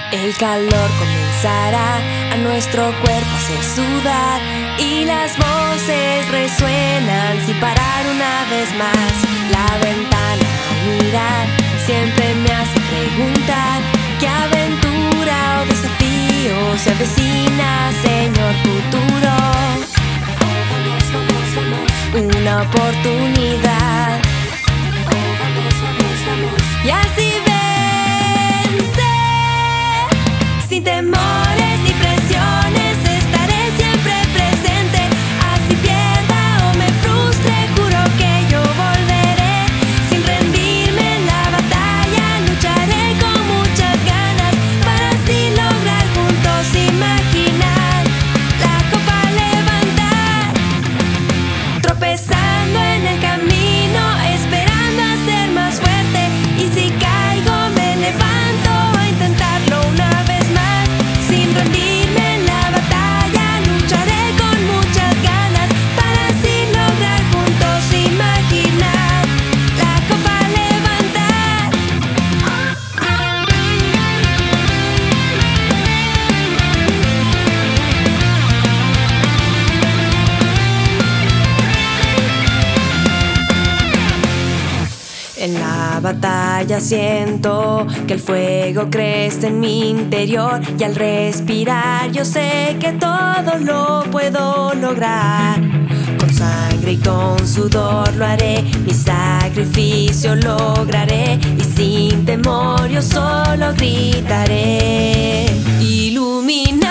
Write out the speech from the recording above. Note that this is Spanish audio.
El calor comenzará a nuestro cuerpo hacer sudar y las voces resuenan sin parar una vez más. La ventana al mirar siempre me hace preguntar qué aventura o desafío se avecina, señor futuro. Una oportunidad y así vence sin temores ni presiones. Estaré siempre presente, así pierda o me frustre, juro que yo volveré sin rendirme en la batalla. Lucharé con muchas ganas para así lograr juntos imaginar la copa levantar, tropezando en el camino, esperando a ser más fuerte, y si caigo me levanto a intentarlo una vez más, sin rendirme en la batalla. Lucharé con muchas ganas para así lograr juntos imaginar la copa levantar. En la batalla siento que el fuego crece en mi interior, y al respirar yo sé que todo lo puedo lograr. Con sangre y con sudor lo haré, mi sacrificio lograré, y sin temor yo solo gritaré: ilumina.